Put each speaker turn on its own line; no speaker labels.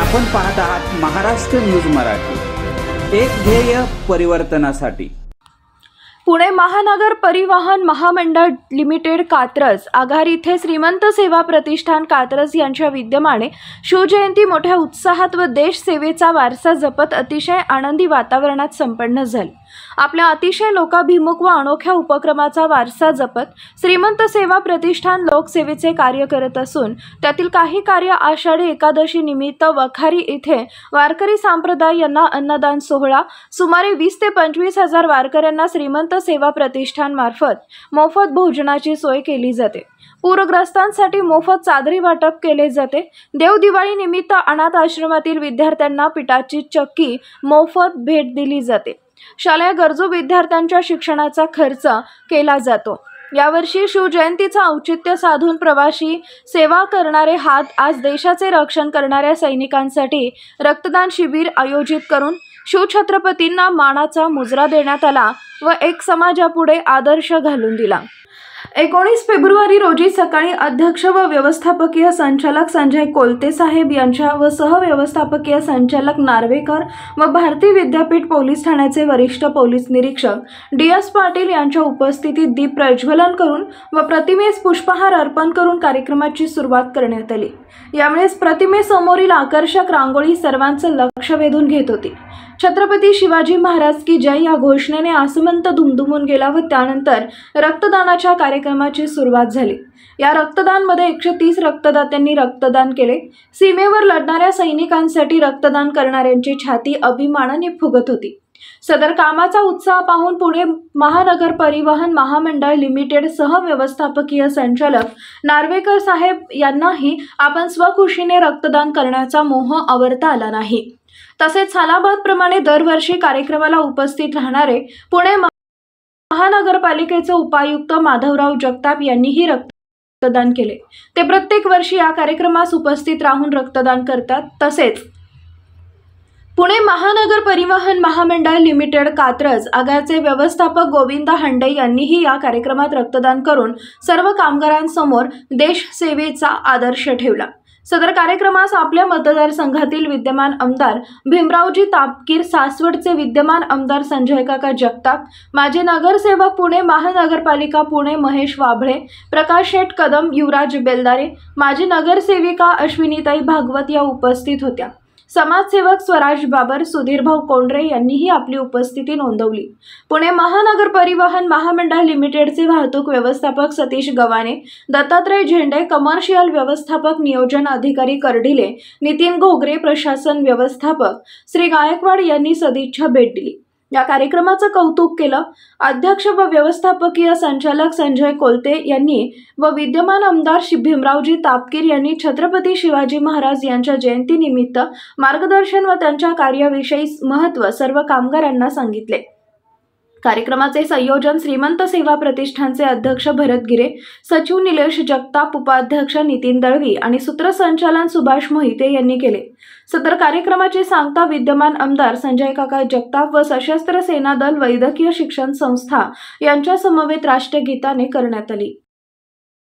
आपण पाहत आहात महाराष्ट्र न्यूज मराठी, एक ध्येय परिवर्तनासाठी।
पुणे महानगर परिवहन महामंडळ लिमिटेड कात्रज आगार इथे श्रीमंत सेवा प्रतिष्ठान कात्रज यांच्या विद्यमाने शिवजयंती मोठ्या उत्साहात व देश सेवेचा वारसा जपत अतिशय आनंदी वातावरणात संपन्न झाली। आपल्या अतिशय लोकाभिमुख व अनोख्या उपक्रमाचा वारसा जपत श्रीमंत सेवा प्रतिष्ठान लोकसेवेचे कार्य करत असून त्यातील काही कार्य आषाढी एकादशी निमित्त वखारी इथे वारकरी संप्रदाय यांना अन्नदान सोहळा सुमारे 20 ते 25 हजार वारकऱ्यांना श्रीमंत सेवा प्रतिष्ठान मार्फत मोफत भोजनाची सोय केली जाते। पूरग्रस्तांसाठी मोफत चादरी वाटप केले जाते। देव दिवाळी निमित्त अनाथ आश्रमातील विद्यार्थ्यांना पिठाची चक्की मोफत भेट दिली जाते। शालेय गरजू विद्यार्थ्यांच्या शिक्षणाचा खर्च केला जातो। यावर्षी शिवजयंतीचा औचित्य साधून प्रवासी सेवा करणारे हात आज देशाचे रक्षण करणाऱ्या सैनिकांसाठी रक्तदान शिबिर आयोजित करून शिवछत्रपतींना मानाचा मुजरा देण्यात आला व एक समाजापुढे आदर्श घालून दिला। 19 फेब्रुवारी रोजी सकाळी अध्यक्ष व व्यवस्थापकीय संचालक संजय कोलते साहेब यांच्या व सहव्यवस्थापकीय संचालक नार्वेकर व भारतीय विद्यापीठ पोलीस ठाण्याचे वरिष्ठ पोलीस निरीक्षक DS पाटील यांच्या उपस्थितीत दीप प्रज्वलन करून व प्रतिमेस पुष्पहार अर्पण करून कार्यक्रमाची सुरुवात करण्यात आली। यावेळेस प्रतिमेसमोरील आकर्षक रांगोळी सर्वांचे लक्ष वेधून घेत होती। छत्रपती शिवाजी महाराज की जय या घोषणेने आसमंत दुमदुमून गेला व त्यानंतर रक्तदानाच्या कार्यक्रमाची सुरुवात झाली। या रक्तदानमध्ये 130 रक्तदात्यांनी रक्तदान केले। सीमेवर लढणाऱ्या सैनिकांसाठी रक्तदान करणाऱ्यांची छाती अभिमानाने फुगत होती। सदर कामाचा उत्साह पाहून पुणे महानगर परिवहन महामंडळ लिमिटेड सहव्यवस्थापकीय संचालक नार्वेकर साहेब यांनाही आपण स्वखुशीने रक्तदान करण्याचा मोह आवरता आला नाही। तसेच सालाबादप्रमाणे दरवर्षी कार्यक्रमाला उपस्थित राहणारे पुणे महानगरपालिकेचे उपायुक्त माधवराव जगताप यांनीही रक्तदान केले। ते प्रत्येक वर्षी या कार्यक्रमास उपस्थित राहून रक्तदान करतात। तसेच पुणे महानगर परिवहन महामंडळ लिमिटेड कात्रज आगारचे व्यवस्थापक गोविंद हंडे यांनीही या कार्यक्रमात रक्तदान करून सर्व कामगारांसमोर देश सेवेचा आदर्श ठेवला। सदर कार्यक्रमास आपल्या मतदारसंघातील विद्यमान आमदार भीमरावजी तापकीर, सासवडचे विद्यमान आमदार संजय काका जगताप, माजी नगरसेवक पुणे महानगरपालिका पुणे महेश वाभळे, प्रकाश शेठ कदम, युवराज बेलदारे, माजी नगरसेविका अश्विनीताई भागवत या उपस्थित होत्या। समाजसेवक स्वराज बाबर, सुधीरभाऊ कोंडरे यांनीही आपली उपस्थिती नोंदवली। पुणे महानगर परिवहन महामंडळ लिमिटेडचे वाहतूक व्यवस्थापक सतीश गव्हाणे, दत्तात्रय झेंडे, कमर्शियल व्यवस्थापक नियोजन अधिकारी कर्डिले, नितीन घोगरे, प्रशासन व्यवस्थापक श्री गायकवाड यांनी सदिच्छा भेट दिली। या कार्यक्रमाचं कौतुक केलं। अध्यक्ष व व्यवस्थापकीय संचालक संजय कोलते यांनी व विद्यमान आमदार भीमरावजी तापकीर यांनी छत्रपती शिवाजी महाराज यांच्या जयंतीनिमित्त मार्गदर्शन व त्यांच्या कार्याविषयी महत्त्व सर्व कामगारांना सांगितले। कार्यक्रमाचे संयोजन श्रीमंत सेवा प्रतिष्ठानचे अध्यक्ष भरत गिरे, सचिव निलेश जगताप, उपाध्यक्ष नितीन दळवी आणि सूत्रसंचालन सुभाष मोहिते यांनी केले। सदर कार्यक्रमाची सांगता विद्यमान आमदार संजय काका जगताप व सशस्त्र सेना दल वैद्यकीय शिक्षण संस्था यांच्या समवेत राष्ट्रगीताने करण्यात आली।